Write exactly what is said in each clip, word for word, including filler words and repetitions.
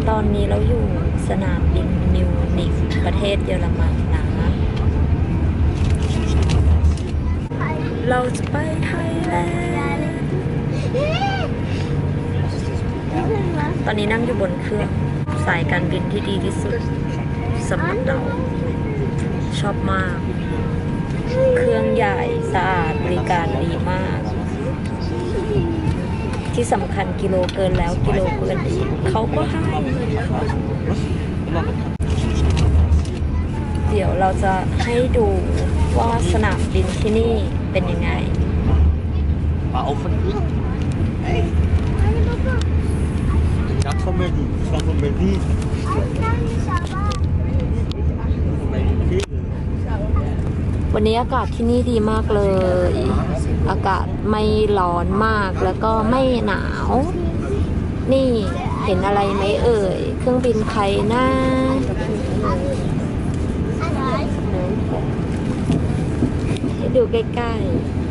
ตอนนี้เราอยู่สนามบินมิวนิกประเทศเยอรมันนะเราจะไปไทยแลนด์ตอนนี้นั่งอยู่บนเครื่องสายการบินที่ดีที่สุดสำหรับเราชอบมากเครื่องใหญ่สะอาดบริการดีมากที่สำคัญกิโลเกินแล้วกิโลเกินอีกเขาก็ให้เดี๋ยวเราจะให้ดูว่าสนามบินที่นี่เป็นยังไงวันนี้อากาศที่นี่ดีมากเลยอากาศไม่ร้อนมากแล้วก็ไม่หนาวนี่เห็นอะไรไหมเอ่ยเครื่องบินใครนะให้ดูใกล้ๆ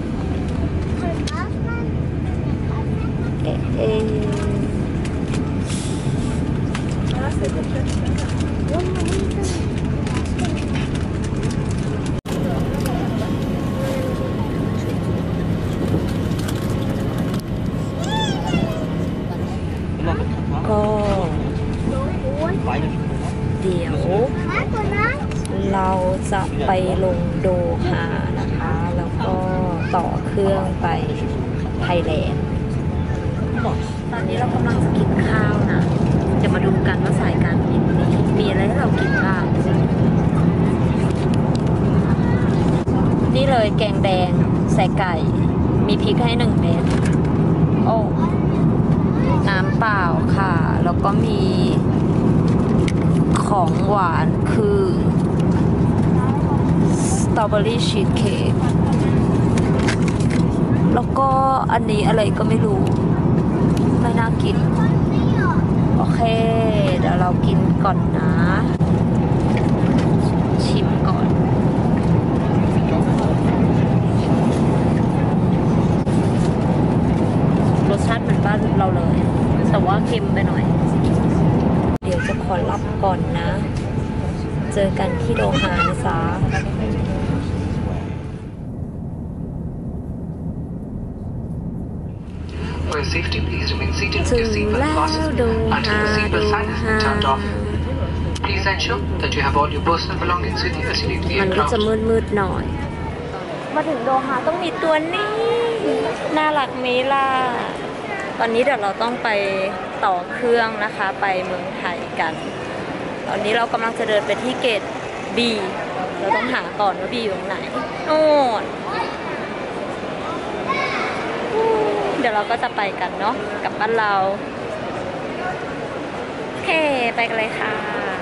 เอ๊ะเอ๊ะก็เดี๋ยวเราจะไปลงโดฮานะคะแล้วก็ต่อเครื่องไปไทยแลนด์ตอนนี้เรากำลังจะกินข้าวนะจะมาดูกันว่าสายการบินนี้มีอะไรให้เรากินบ้างนี่เลยแกงแดงใส่ไก่มีพริกให้หนึ่งเม็ดโอ้น้ำเปล่าค่ะแล้วก็มีของหวานคือสตรอเบอรี่ชีสเค้กแล้วก็อันนี้อะไรก็ไม่รู้ไม่น่ากินโอเคเดี๋ยวเรากินก่อนนะชิมก่อนรสชาติเหมือนบ้านเราเลยแต่ว่าเค็มไปหน่อยเดี๋ยวจะขอรับก่อนนะเจอกันที่โดฮานะจ๊ะถึงแล้วโดฮาโดฮามันก็จะมืดๆหน่อยมาถึงโดฮาต้องมีตัวนี้น่ารักไหมล่ะตอนนี้เดี๋ยวเราต้องไปต่อเครื่องนะคะไปเมืองไทยกันตอนนี้เรากำลังจะเดินไปที่เกต B เราต้องหาก่อนว่า B อยู่ตรงไหนโน่นเดี๋ยวเราก็จะไปกันเนาะกับบ้านเราโอเคไปกันเลยค่ะ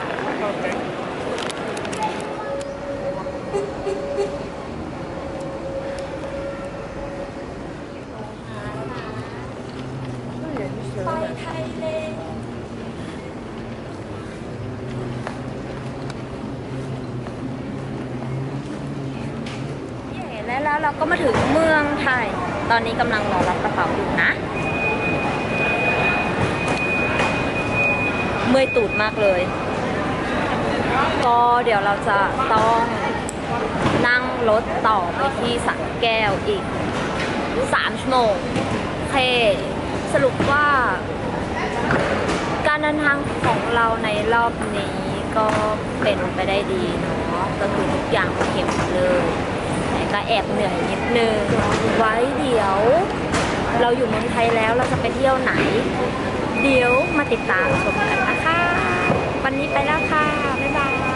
ไปไทยเลยแล้วเราก็มาถึงเมืองไทยตอนนี้กำลังรอรับกระเป๋าอยู่นะเมื่อยตูดมากเลยก็เดี๋ยวเราจะต้องนั่งรถต่อไปที่สระแก้วอีกสามชั่วโมงโอเคสรุปว่าการเดินทางของเราในรอบนี้ก็เป็นไปได้ดีเนาะก็คือทุกอย่างเข็มเลยแต่ก็แอบเหนื่อยนิดนึงไว้เดี๋ยวเราอยู่เมืองไทยแล้วเราจะไปเที่ยวไหนเดี๋ยวมาติดตามชมกันนะคะวันนี้ไปแล้วค่ะบ๊ายบาย